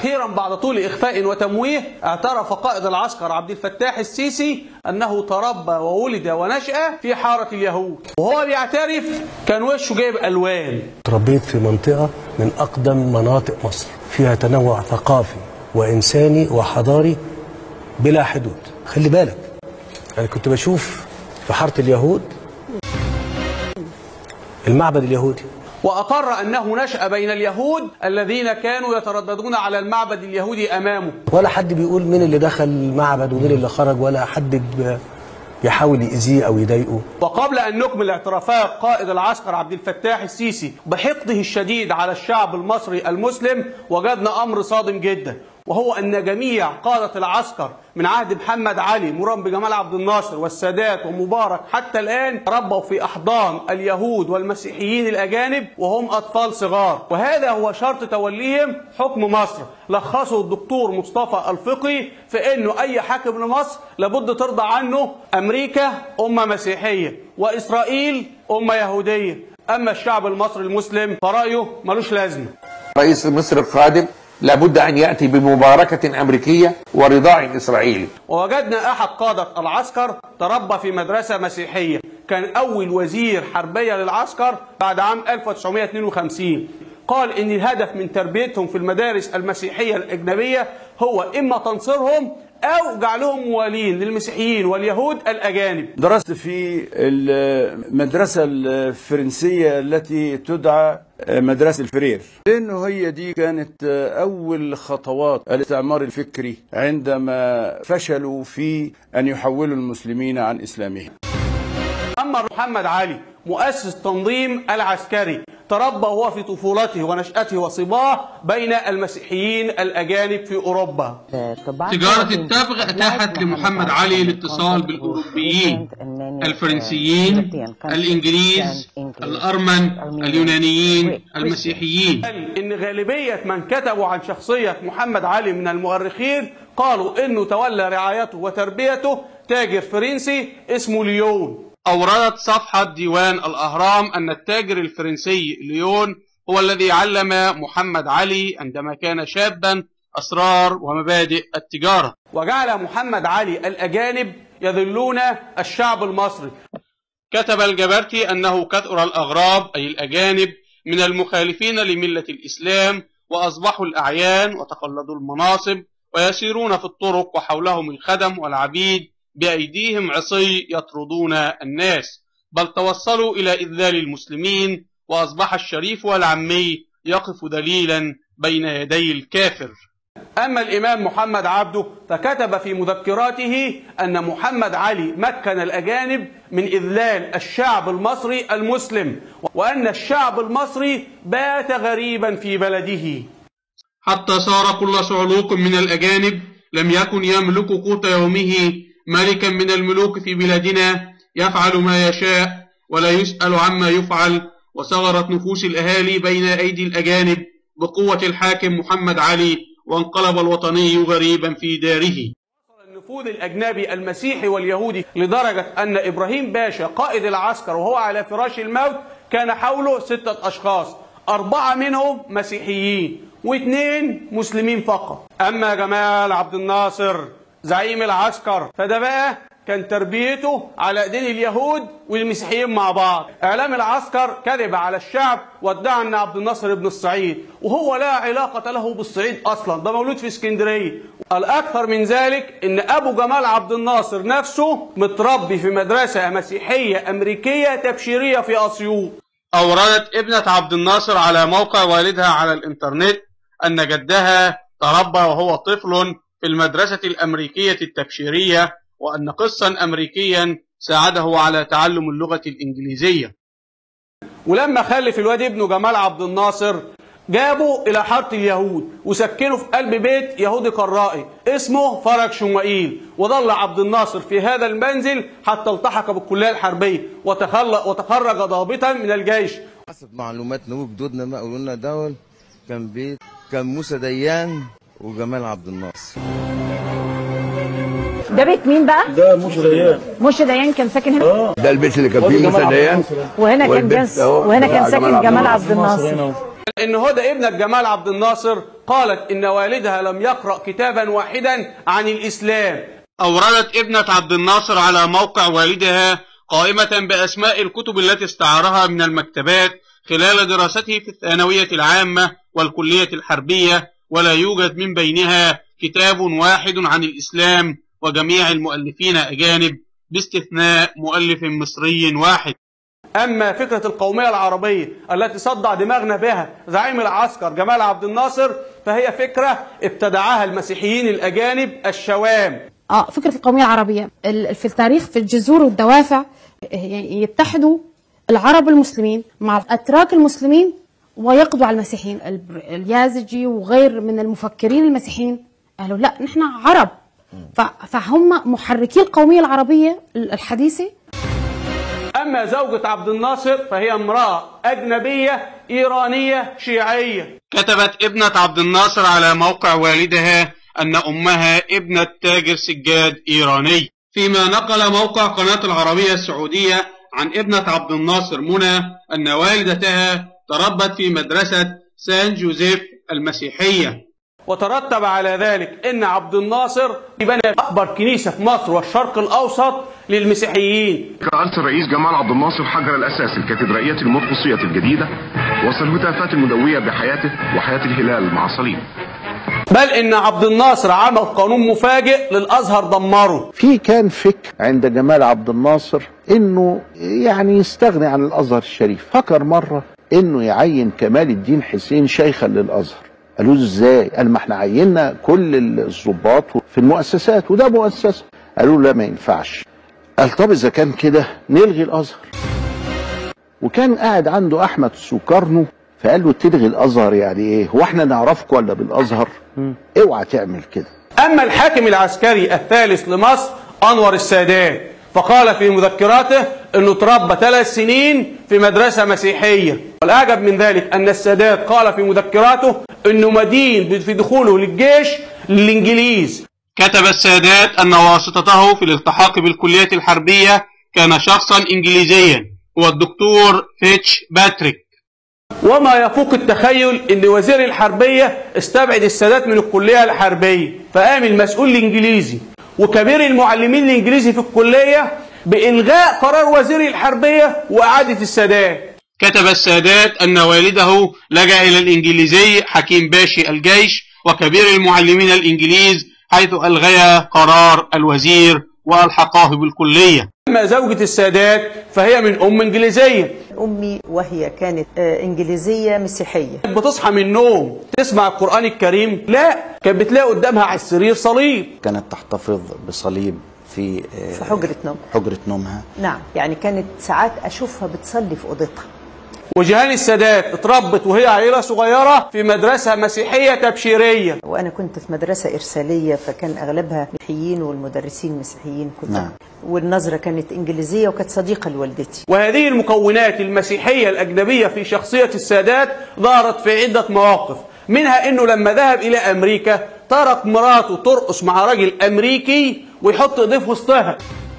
وأخيرا بعد طول إخفاء وتمويه اعترف قائد العسكر عبد الفتاح السيسي أنه تربى وولد ونشأ في حارة اليهود، وهو بيعترف كان وشه جايب ألوان. تربيت في منطقة من أقدم مناطق مصر، فيها تنوع ثقافي وإنساني وحضاري بلا حدود. خلي بالك أنا كنت بشوف في حارة اليهود المعبد اليهودي، وأقر أنه نشأ بين اليهود الذين كانوا يترددون على المعبد اليهودي أمامه. ولا حد بيقول مين اللي دخل المعبد ومين اللي خرج، ولا حد بيحاول يأذيه أو يضايقه. وقبل أن نكمل اعترافات قائد العسكر عبد الفتاح السيسي بحقده الشديد على الشعب المصري المسلم، وجدنا أمر صادم جدا، وهو أن جميع قادة العسكر من عهد محمد علي مرورا بجمال عبد الناصر والسادات ومبارك حتى الآن ربوا في أحضان اليهود والمسيحيين الأجانب وهم أطفال صغار، وهذا هو شرط توليهم حكم مصر. لخصه الدكتور مصطفى الفقي في أنه أي حاكم لمصر لابد ترضى عنه أمريكا أمة مسيحية وإسرائيل أمة يهودية، أما الشعب المصري المسلم فرأيه ملوش لازمة. رئيس مصر القادم لابد أن يأتي بمباركة أمريكية ورضاع إسرائيلي. ووجدنا أحد قادة العسكر تربى في مدرسة مسيحية، كان أول وزير حربية للعسكر بعد عام 1952. قال إن الهدف من تربيتهم في المدارس المسيحية الأجنبية هو إما تنصيرهم أو جعلهم موالين للمسيحيين واليهود الأجانب. درست في المدرسة الفرنسية التي تدعى مدرسة الفرير، لأنه هي دي كانت أول خطوات الاستعمار الفكري عندما فشلوا في أن يحولوا المسلمين عن إسلامهم. أما محمد علي مؤسس التنظيم العسكري تربى وهو في طفولته ونشأته وصباه بين المسيحيين الأجانب في أوروبا. تجارة التبغ أتاحت لمحمد علي الاتصال بالأوروبيين، الفرنسيين، الإنجليز، الأرمن، اليونانيين، المسيحيين. إن غالبية من كتبوا عن شخصية محمد علي من المؤرخين قالوا إنه تولى رعايته وتربيته تاجر فرنسي اسمه ليون. أوردت صفحة ديوان الأهرام أن التاجر الفرنسي ليون هو الذي علم محمد علي عندما كان شابا أسرار ومبادئ التجارة. وجعل محمد علي الأجانب يذلون الشعب المصري. كتب الجبرتي أنه كثر الأغراب أي الأجانب من المخالفين لملة الإسلام، وأصبحوا الأعيان وتقلدوا المناصب ويسيرون في الطرق وحولهم الخدم والعبيد بأيديهم عصي يطردون الناس، بل توصلوا إلى إذلال المسلمين، وأصبح الشريف والعمي يقف دليلا بين يدي الكافر. أما الإمام محمد عبده فكتب في مذكراته أن محمد علي مكن الأجانب من إذلال الشعب المصري المسلم، وأن الشعب المصري بات غريبا في بلده، حتى صار كل صعلوك من الأجانب لم يكن يملك قوت يومه ملكا من الملوك في بلادنا يفعل ما يشاء ولا يسأل عما يفعل، وصغرت نفوس الأهالي بين أيدي الأجانب بقوة الحاكم محمد علي، وانقلب الوطني غريبا في داره. وصل النفوذ الأجنبي المسيحي واليهودي لدرجة أن إبراهيم باشا قائد العسكر وهو على فراش الموت كان حوله 6 أشخاص، 4 منهم مسيحيين و2 مسلمين فقط. أما جمال عبد الناصر زعيم العسكر فده بقى كان تربيته على ايدين اليهود والمسيحيين مع بعض. اعلام العسكر كذب على الشعب وادعى ان عبد الناصر ابن الصعيد، وهو لا علاقه له بالصعيد اصلا، ده مولود في اسكندريه. الاكثر من ذلك ان ابو جمال عبد الناصر نفسه متربي في مدرسه مسيحيه امريكيه تبشيريه في اسيوط. اوردت ابنه عبد الناصر على موقع والدها على الانترنت ان جدها تربى وهو طفل في المدرسة الأمريكية التبشيرية، وأن قسا أمريكيا ساعده على تعلم اللغة الإنجليزية. ولما خلف الواد ابنه جمال عبد الناصر جابه إلى حارة اليهود وسكنه في قلب بيت يهودي قرائي اسمه فرج شموئيل، وظل عبد الناصر في هذا المنزل حتى التحق بالكلية الحربية وتخرج ضابطا من الجيش. حسب معلوماتنا وجدودنا ما قالوا لنا دول كان بيت كان موسى ديان وجمال عبد الناصر. ده بيت مين بقى؟ ده موسى ديان. موسى ديان كان ساكن هنا؟ ده البيت اللي كان فيه موسى ديان، وهنا كان ساكن جمال عبد الناصر. إن هدى ابنة جمال عبد الناصر قالت إن والدها لم يقرأ كتابا واحدا عن الإسلام. أوردت ابنة عبد الناصر على موقع والدها قائمة بأسماء الكتب التي استعارها من المكتبات خلال دراسته في الثانوية العامة والكلية الحربية، ولا يوجد من بينها كتاب واحد عن الإسلام، وجميع المؤلفين أجانب باستثناء مؤلف مصري واحد. أما فكرة القومية العربية التي صدع دماغنا بها زعيم العسكر جمال عبد الناصر فهي فكرة ابتدعها المسيحيين الأجانب الشوام. فكرة القومية العربية في التاريخ في الجذور والدوافع، يعني يتحدوا العرب المسلمين مع الأتراك المسلمين ويقضوا على المسيحيين. اليازجي وغير من المفكرين المسيحيين قالوا لا نحن عرب، فهم محركي القومية العربية الحديثة. أما زوجة عبد الناصر فهي امرأة أجنبية إيرانية شيعية. كتبت ابنة عبد الناصر على موقع والدها أن أمها ابنة تاجر سجاد إيراني، فيما نقل موقع قناة العربية السعودية عن ابنة عبد الناصر منى أن والدتها تربت في مدرسة سان جوزيف المسيحية. وترتب على ذلك أن عبد الناصر بنى أكبر كنيسة في مصر والشرق الأوسط للمسيحيين. رأس الرئيس جمال عبد الناصر حجر الأساس الكاتدرائية المرقسية الجديدة، وصل الهتافات المدوية بحياته وحياة الهلال مع صليب. بل إن عبد الناصر عمل قانون مفاجئ للأزهر دمره. كان فكر عند جمال عبد الناصر إنه يعني يستغني عن الأزهر الشريف. فكر مرة إنه يعين كمال الدين حسين شيخا للأزهر. قالوا ازاي؟ قال ما احنا عيننا كل الضباط في المؤسسات وده مؤسسه. قالوا لا ما ينفعش. قال طب اذا كان كده نلغي الازهر. وكان قاعد عنده احمد سوكرنو فقال له تلغي الازهر يعني ايه؟ هو احنا نعرفك ولا بالازهر؟ اوعى تعمل كده. اما الحاكم العسكري الثالث لمصر انور السادات فقال في مذكراته انه تربى 3 سنين في مدرسة مسيحية. والاعجب من ذلك ان السادات قال في مذكراته انه مدين في دخوله للجيش للانجليز. كتب السادات ان واسطته في الالتحاق بالكلية الحربية كان شخصا انجليزيا هو الدكتور فيتش باتريك. وما يفوق التخيل ان وزير الحربية استبعد السادات من الكلية الحربية، فقام المسؤول الانجليزي وكبير المعلمين الانجليزي في الكلية بإلغاء قرار وزير الحربية وإعادة السادات. كتب السادات أن والده لجأ إلى الإنجليزي حكيم باشي الجيش وكبير المعلمين الإنجليز حيث ألغى قرار الوزير وألحقاه بالكلية. أما زوجة السادات فهي من أم إنجليزية. أمي وهي كانت إنجليزية مسيحية. بتصحى من النوم تسمع القرآن الكريم؟ لا، كانت بتلاقي قدامها على السرير صليب. كانت تحتفظ بصليب في حجرة نومها. نعم، يعني كانت ساعات أشوفها بتصلي في أوضتها. وجهان السادات اتربت وهي عيلة صغيرة في مدرسة مسيحية تبشيرية. وأنا كنت في مدرسة إرسالية فكان أغلبها مسيحيين والمدرسين مسيحيين كنت. نعم. والنظرة كانت إنجليزية وكانت صديقة لوالدتي. وهذه المكونات المسيحية الأجنبية في شخصية السادات ظهرت في عدة مواقف، منها أنه لما ذهب إلى أمريكا ترك مراته ترقص مع راجل أمريكي ويحط إيديه في وسطها.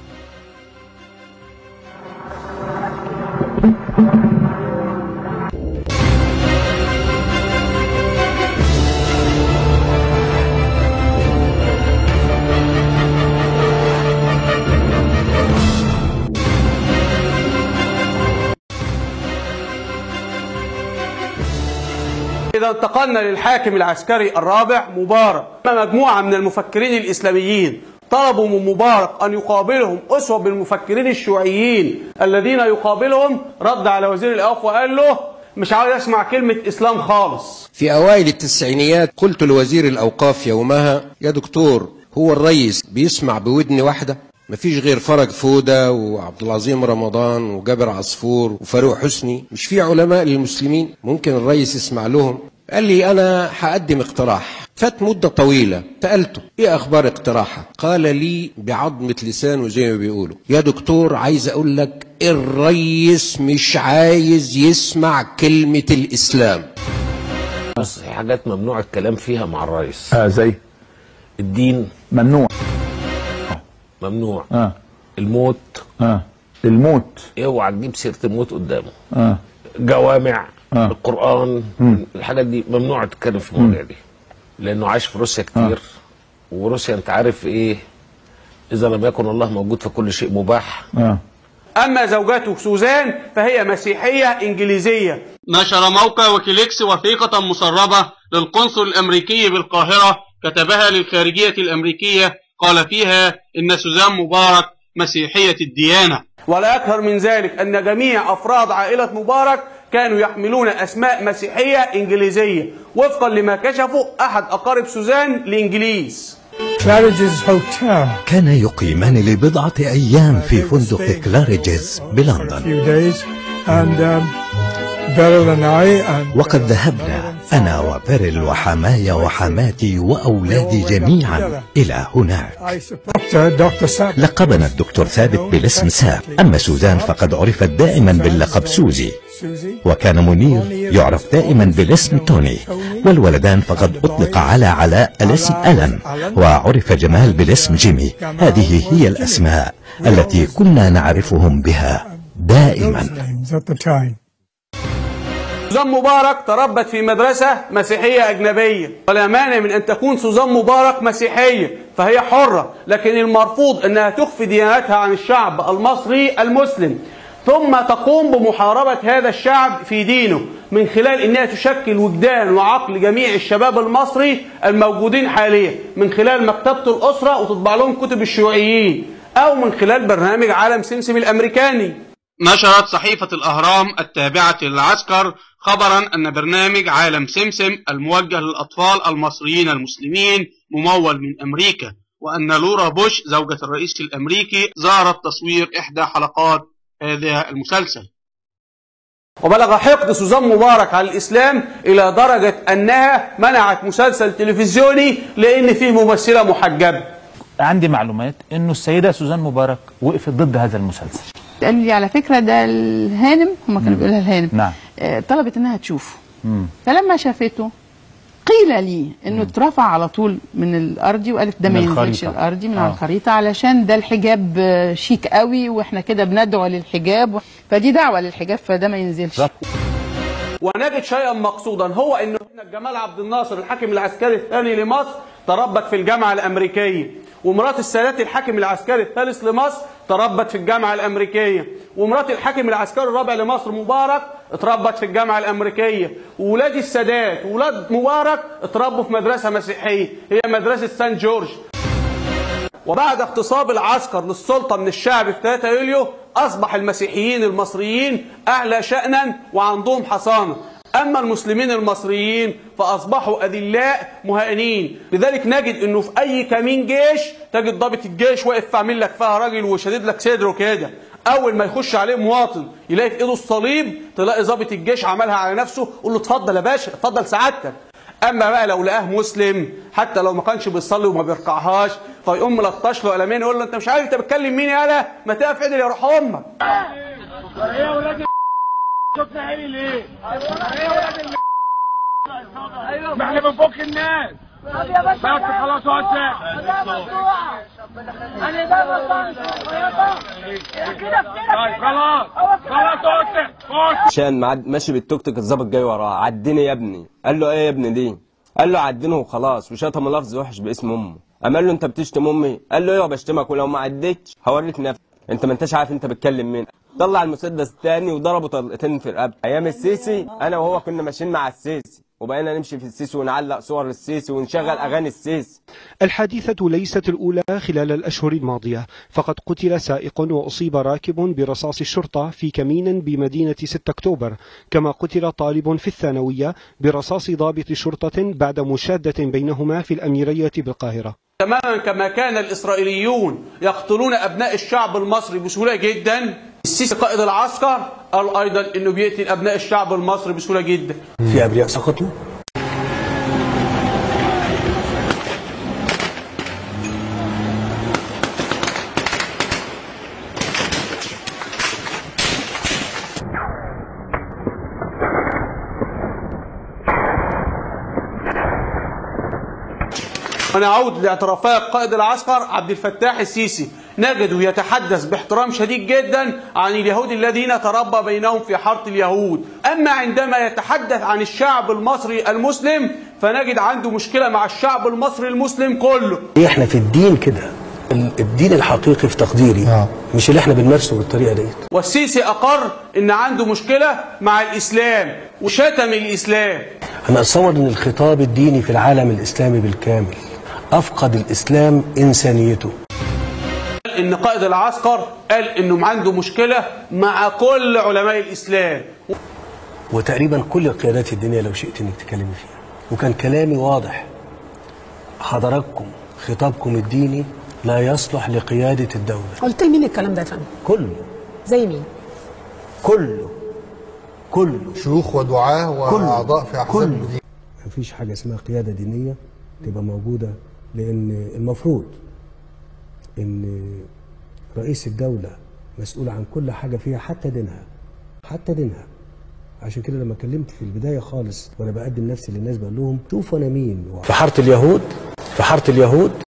إذا انتقلنا للحاكم العسكري الرابع مبارك، مجموعة من المفكرين الإسلاميين طلبوا من مبارك أن يقابلهم أسوة بالمفكرين الشيوعيين الذين يقابلهم. رد على وزير الأوقاف وقال له مش عاوز أسمع كلمة إسلام خالص. في أوائل التسعينيات قلت لوزير الأوقاف يومها يا دكتور هو الرئيس بيسمع بودن واحدة؟ مفيش غير فرج فودة وعبد العظيم رمضان وجابر عصفور وفاروق حسني، مش في علماء للمسلمين ممكن الرئيس يسمع لهم؟ قال لي أنا هقدم اقتراح. فات مدة طويلة سألته إيه أخبار اقتراحك؟ قال لي بعضمة لسانه زي ما بيقولوا يا دكتور عايز أقول لك الرئيس مش عايز يسمع كلمة الإسلام. بس حاجات ممنوع الكلام فيها مع الرئيس. زي الدين ممنوع. ممنوع. الموت. الموت اوعى تجيب سيرة الموت قدامه. جوامع القرآن، الحاجات دي ممنوع تتكلم في المواضيع دي، لأنه عايش في روسيا كتير. وروسيا أنت عارف إيه، إذا لم يكن الله موجود فكل شيء مباح. أما زوجته سوزان فهي مسيحية إنجليزية. نشر موقع ويكيليكس وثيقة مسربة للقنصل الأمريكي بالقاهرة كتبها للخارجية الأمريكية، قال فيها إن سوزان مبارك مسيحية الديانة. ولا أكثر من ذلك أن جميع أفراد عائلة مبارك كانوا يحملون أسماء مسيحية إنجليزية وفقا لما كشفوا أحد أقارب سوزان الإنجليز. كان يقيمان لبضعة أيام في فندق كلاريجز بلندن، وقد ذهبنا أنا وبيرل وحماي وحماتي وأولادي جميعا إلى هناك. لقبنا الدكتور ثابت بالاسم ساب، أما سوزان فقد عرفت دائما باللقب سوزي، وكان منير يعرف دائما بالاسم توني، والولدان فقد أطلق على علاء الاسم ألان، وعرف جمال بالاسم جيمي. هذه هي الأسماء التي كنا نعرفهم بها دائما. سوزان مبارك تربت في مدرسة مسيحية أجنبية، ولا مانع من أن تكون سوزان مبارك مسيحية، فهي حرة، لكن المرفوض أنها تخفي ديانتها عن الشعب المصري المسلم، ثم تقوم بمحاربة هذا الشعب في دينه من خلال أنها تشكل وجدان وعقل جميع الشباب المصري الموجودين حاليا من خلال مكتبة الأسرة وتطبع لهم كتب الشيوعيين، أو من خلال برنامج عالم سمسم الأمريكاني. نشرت صحيفة الأهرام التابعة للعسكر خبرا أن برنامج عالم سمسم الموجه للأطفال المصريين المسلمين ممول من أمريكا، وأن لورا بوش زوجة الرئيس الأمريكي زارت تصوير إحدى حلقات هذا المسلسل. وبلغ حقد سوزان مبارك على الإسلام إلى درجة أنها منعت مسلسل تلفزيوني لأن فيه ممثلة محجبة. عندي معلومات إنه السيدة سوزان مبارك وقفت ضد هذا المسلسل. قال لي على فكرة ده الهانم، هم كانوا بيقولها الهانم، نعم، طلبت انها تشوفه. فلما شافته قيل لي انه اترفع على طول من الارضي، وقالت ده ما ينزلش الارضي من على الخريطة علشان ده الحجاب شيك قوي واحنا كده بندعو للحجاب، فدي دعوة للحجاب فده ما ينزلش. ونجد شيئا مقصودا، هو انه جمال عبد الناصر الحاكم العسكري الثاني لمصر تربت في الجامعة الأمريكية، ومرات السادات الحاكم العسكري الثالث لمصر تربت في الجامعة الأمريكية، ومرات الحاكم العسكري الرابع لمصر مبارك اتربت في الجامعة الأمريكية، وولاد السادات وولاد مبارك اتربوا في مدرسة مسيحية هي مدرسة سان جورج. وبعد اغتصاب العسكر للسلطة من الشعب في 3 يوليو أصبح المسيحيين المصريين أعلى شأنا وعندهم حصانة، أما المسلمين المصريين فأصبحوا أذلاء مهانين. لذلك نجد أنه في أي كمين جيش تجد ضابط الجيش واقف عامل لك فيها راجل وشديد لك صدره كده، أول ما يخش عليه مواطن يلاقي في إيده الصليب تلاقي ضابط الجيش عملها على نفسه قول له اتفضل يا باشا اتفضل سعادتك. أما بقى لو لقاه مسلم حتى لو ما كانش بيصلي وما بيركعهاش فيقوم ملطش له قلمين يقول له أنت مش عارف أنت بتكلم مين يالا، ما تقف عدل يا روح أمك. شفنا عيني ليه؟ ما احنا بنفك الناس. بس خلاص اقعد انا ده غلطان كده خلاص اقعد. عشان ماشي بالتوك توك الظابط جاي وراه، عديني يا ابني. قال له ايه يا ابني دي؟ قال له عدينه وخلاص، وشتم لفظ وحش باسم امه. قام قال له انت بتشتم امي؟ قال له ايوه بشتمك، ولو ما عديتش هوريك نفسك، انت ما انتش عارف انت بتكلم مين. طلع المسدس الثاني وضربه طلقتين في رقبته. ايام السيسي انا وهو كنا ماشيين مع السيسي، وبقينا نمشي في السيسي ونعلق صور السيسي ونشغل اغاني السيسي. الحادثة ليست الأولى خلال الأشهر الماضية، فقد قتل سائق وأصيب راكب برصاص الشرطة في كمين بمدينة 6 أكتوبر، كما قتل طالب في الثانوية برصاص ضابط شرطة بعد مشادة بينهما في الأميرية بالقاهرة. تماما كما كان الإسرائيليون يقتلون أبناء الشعب المصري بسهولة جدا، السيسي قائد العسكر قال أيضا أنه بيقتل أبناء الشعب المصري بسهولة جدا. في أبرياء سقطوا؟ ونعود لاعترافات قائد العسكر عبد الفتاح السيسي، نجده يتحدث باحترام شديد جدا عن اليهود الذين تربى بينهم في حارة اليهود. أما عندما يتحدث عن الشعب المصري المسلم فنجد عنده مشكلة مع الشعب المصري المسلم كله. احنا في الدين كده، الدين الحقيقي في تقديري مش اللي احنا بنمارسه بالطريقة ديت. والسيسي أقر إن عنده مشكلة مع الإسلام وشتم الإسلام. أنا أتصور أن الخطاب الديني في العالم الإسلامي بالكامل أفقد الإسلام إنسانيته. إن قائد العسكر قال إنه عنده مشكلة مع كل علماء الإسلام وتقريبا كل القيادات الدينية لو شئت إنك تكلمي فيها، وكان كلامي واضح. حضراتكم خطابكم الديني لا يصلح لقيادة الدولة. قلت لمين الكلام ده يا فندم؟ كله. زي مين؟ كله شيوخ ودعاة وأعضاء في أحزاب الدين. مفيش حاجة اسمها قيادة دينية تبقى موجودة، لأن المفروض إن رئيس الدولة مسؤول عن كل حاجة فيها حتى دينها. عشان كده لما كلمت في البداية خالص وأنا بقدم نفسي للناس بقول لهم شوفوا أنا مين. في حارة اليهود